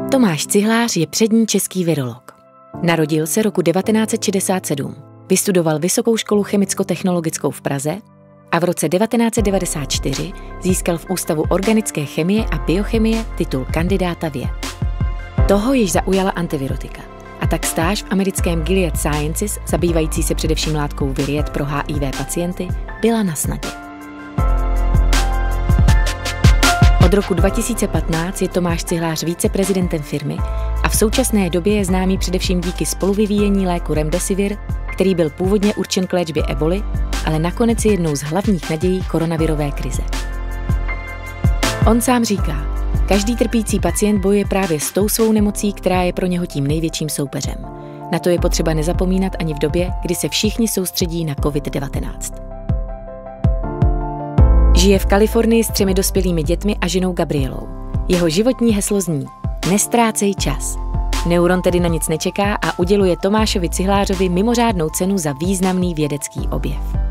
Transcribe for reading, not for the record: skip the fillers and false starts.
Tomáš Cihlář je přední český virolog. Narodil se roku 1967, vystudoval Vysokou školu chemicko-technologickou v Praze a v roce 1994 získal v Ústavu organické chemie a biochemie titul kandidáta věd. Toho již zaujala antivirotika a tak stáž v americkém Gilead Sciences, zabývající se především látkou Viriet pro HIV pacienty, byla na snadě. Od roku 2015 je Tomáš Cihlář viceprezidentem firmy a v současné době je známý především díky spoluvyvíjení léku Remdesivir, který byl původně určen k léčbě eboli, ale nakonec je jednou z hlavních nadějí koronavirové krize. On sám říká, každý trpící pacient bojuje právě s tou svou nemocí, která je pro něho tím největším soupeřem. Na to je potřeba nezapomínat ani v době, kdy se všichni soustředí na COVID-19. Žije v Kalifornii s 3 dospělými dětmi a ženou Gabrielou. Jeho životní heslo zní: nestrácej čas. Neuron tedy na nic nečeká a uděluje Tomášovi Cihlářovi mimořádnou cenu za významný vědecký objev.